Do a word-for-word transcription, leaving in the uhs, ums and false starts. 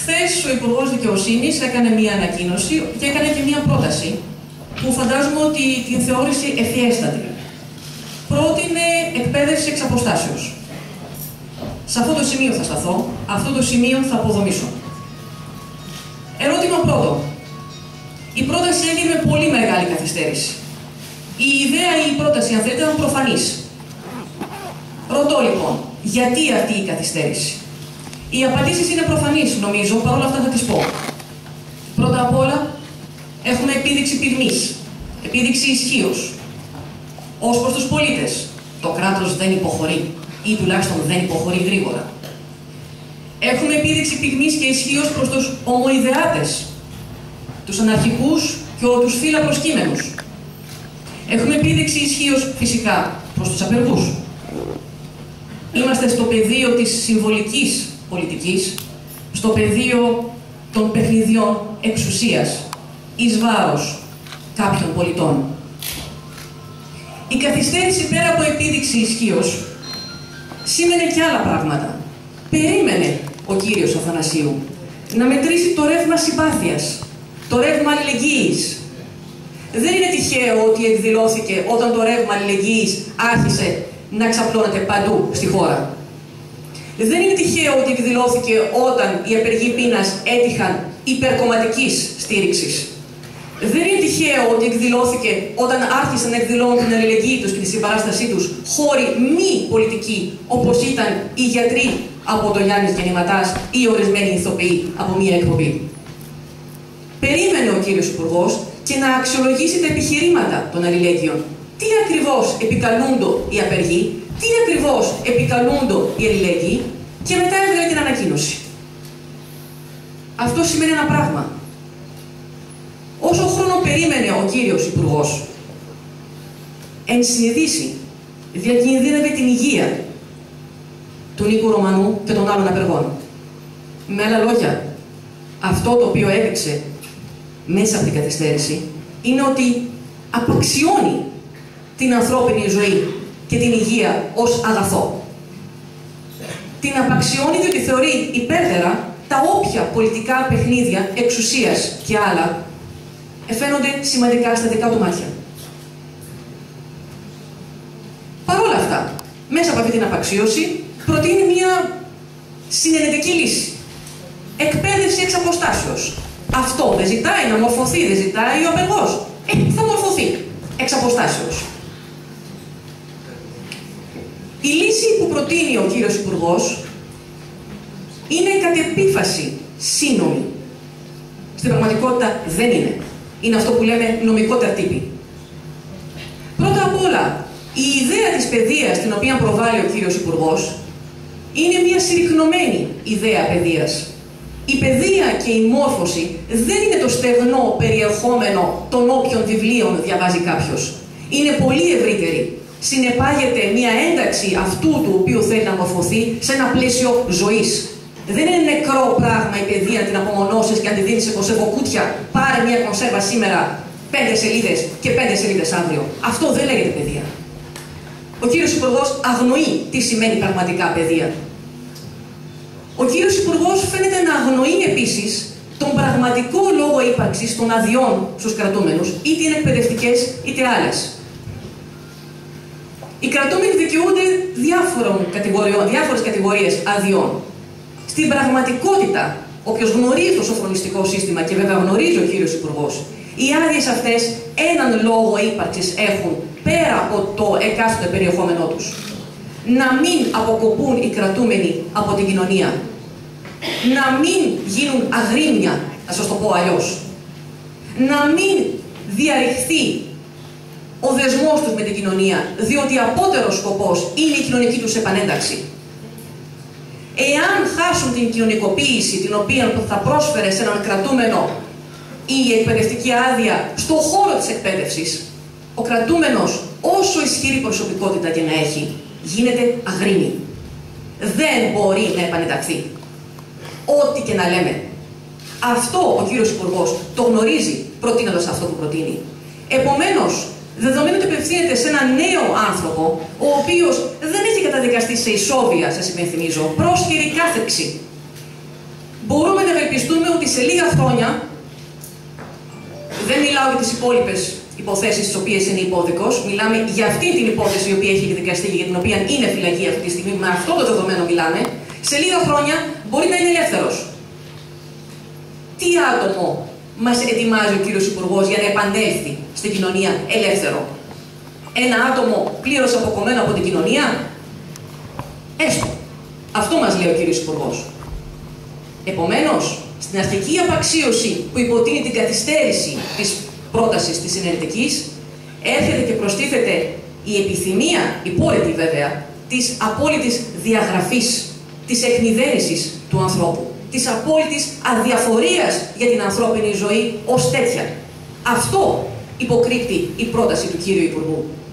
Χθες ο Υπουργός Δικαιοσύνης έκανε μία ανακοίνωση και έκανε και μία πρόταση που φαντάζομαι ότι την θεώρησε ευφιέστατη. Πρότεινε εκπαίδευση εξ αποστάσεως. Σε αυτό το σημείο θα σταθώ, αυτό το σημείο θα αποδομήσω. Ερώτημα πρώτο. Η πρόταση έγινε με πολύ μεγάλη καθυστέρηση. Η ιδέα ή η πρόταση, αν θέλετε, ήταν προφανής. Ρωτώ λοιπόν, γιατί αυτή η καθυστέρηση? Οι απαντήσεις είναι προφανείς, νομίζω, παρόλα αυτά θα τις πω. Πρώτα απ' όλα, έχουμε επίδειξη πυγμής, επίδειξη ισχύως. Ως προς τους πολίτες, το κράτος δεν υποχωρεί, ή τουλάχιστον δεν υποχωρεί γρήγορα. Έχουμε επίδειξη πυγμής και ισχύως προς τους ομοειδεάτες, τους αναρχικούς και τους φύλαπροσκύμενους. Έχουμε επίδειξη ισχύως, φυσικά, προς τους απεργούς. Είμαστε στο πεδίο της συμβολικής πολιτικής, στο πεδίο των παιχνιδιών εξουσίας, εις βάρος κάποιων πολιτών. Η καθυστέρηση πέρα από επίδειξη ισχύως σήμαινε και άλλα πράγματα. Περίμενε ο κύριος Αθανασίου να μετρήσει το ρεύμα συμπάθειας, το ρεύμα αλληλεγγύης. Δεν είναι τυχαίο ότι εκδηλώθηκε όταν το ρεύμα αλληλεγγύης άρχισε να ξαπλώνεται παντού στη χώρα. Δεν είναι τυχαίο ότι εκδηλώθηκε όταν οι απεργοί πείνας έτυχαν υπερκομματικής στήριξης. Δεν είναι τυχαίο ότι εκδηλώθηκε όταν άρχισαν να εκδηλώνουν την αλληλεγγύη τους και τη συμπαράστασή τους χώροι μη πολιτικοί, όπως ήταν οι γιατροί από το Γιάννης Γεννηματάς ή ορισμένοι ηθοποιοί από μία εκπομπή. Περίμενε ο κύριος Υπουργός και να αξιολογήσει τα επιχειρήματα των αλληλέγγυων. Τι ακριβώς επικαλούντο οι απεργοί, τι ακριβώς επικαλούντο οι αλληλέγγυοι, και μετά έβγαλε την ανακοίνωση. Αυτό σημαίνει ένα πράγμα. Όσο χρόνο περίμενε ο κύριος Υπουργός, εν συνειδήσει διακινδύνευε την υγεία του Νίκου Ρωμανού και των άλλων απεργών. Με άλλα λόγια, αυτό το οποίο έδειξε μέσα από την καθυστέρηση είναι ότι απαξιώνει την ανθρώπινη ζωή και την υγεία ως αγαθό. Την απαξιώνει διότι θεωρεί υπέρτερα τα όποια πολιτικά παιχνίδια εξουσίας και άλλα εφαίνονται σημαντικά στα δικά του μάτια. Παρ' όλα αυτά, μέσα από αυτή την απαξίωση, προτείνει μια συνενετική λύση. Εκπαίδευση εξ αποστάσεως. Αυτό δεν ζητάει να μορφωθεί, δεν ζητάει ο απεργός. Ε, θα μορφωθεί εξ αποστάσεως. Η λύση που προτείνει ο κύριος Υπουργός είναι κατ' επίφαση σύνομη. Στην πραγματικότητα δεν είναι. Είναι αυτό που λέμε νομικό τερτύπι. Πρώτα απ' όλα, η ιδέα της παιδείας την οποία προβάλλει ο κύριος Υπουργός είναι μια συρρυκνωμένη ιδέα παιδείας. Η παιδεία και η μόρφωση δεν είναι το στεγνό περιεχόμενο των όποιων βιβλίων διαβάζει κάποιος. Είναι πολύ ευρύτερη. Συνεπάγεται μια ένταξη αυτού του οποίου θέλει να μορφωθεί σε ένα πλαίσιο ζωής. Δεν είναι νεκρό πράγμα η παιδεία να την απομονώσεις και αν τη δίνεις σε κονσερβοκούτια. Πάρε μια κονσέρβα σήμερα, πέντε σελίδες και πέντε σελίδες αύριο. Αυτό δεν λέγεται παιδεία. Ο κύριος Υπουργός αγνοεί τι σημαίνει πραγματικά παιδεία. Ο κύριος Υπουργός φαίνεται να αγνοεί επίσης τον πραγματικό λόγο ύπαρξης των αδειών στους κρατούμενους, είτε είναι εκπαιδευτικές είτε άλλες. Οι κρατούμενοι δικαιούνται διάφορες κατηγορίες αδειών. Στην πραγματικότητα, όποιος γνωρίζει το σοφρονιστικό σύστημα και βέβαια γνωρίζει ο κύριος Υπουργός, οι άδειες αυτές έναν λόγο ύπαρξης έχουν πέρα από το εκάστοτε περιεχόμενό τους. Να μην αποκοπούν οι κρατούμενοι από την κοινωνία. Να μην γίνουν αγρίμια, να σας το πω αλλιώς. Να μην διαρριχθεί ο δεσμός τους με την κοινωνία, διότι απότερος σκοπός είναι η κοινωνική τους επανένταξη. Εάν χάσουν την κοινωνικοποίηση την οποία θα πρόσφερε σε έναν κρατούμενο η εκπαιδευτική άδεια στον χώρο της εκπαίδευσης, ο κρατούμενος, όσο ισχυρή προσωπικότητα και να έχει, γίνεται αγρίμη. Δεν μπορεί να επανενταχθεί. Ό,τι και να λέμε. Αυτό ο κύριος Υπουργός το γνωρίζει προτείνοντας αυτό που προτείνει. Επομένως, δεδομένου ότι απευθύνεται σε έναν νέο άνθρωπο, ο οποίος δεν έχει καταδικαστεί σε ισόβια, σας υπενθυμίζω, πρόσχερη κάθεξη. Μπορούμε να ευελπιστούμε ότι σε λίγα χρόνια, δεν μιλάω για τις υπόλοιπες υποθέσεις τις οποίες είναι υπόδικος, μιλάμε για αυτή την υπόθεση η οποία έχει δικαστεί και για την οποία είναι φυλακή αυτή τη στιγμή, με αυτό το δεδομένο μιλάμε, σε λίγα χρόνια μπορεί να είναι ελεύθερος. Τι άτομο μας ετοιμάζει ο κύριος Υπουργός για να επανέλθει στην κοινωνία ελεύθερο? Ένα άτομο πλήρως αποκομμένο από την κοινωνία? Έστω. Αυτό μας λέει ο κύριος Υπουργός. Επομένως, στην αρχική απαξίωση που υποτείνει την καθυστέρηση της πρότασης της συνενετικής, έρχεται και προστίθεται η επιθυμία, υπόρρητη βέβαια, της απόλυτης διαγραφής, της εκμηδένισης του ανθρώπου, της απόλυτης αδιαφορίας για την ανθρώπινη ζωή ως τέτοια. Αυτό υποκρύπτει η πρόταση του κύριου Υπουργού.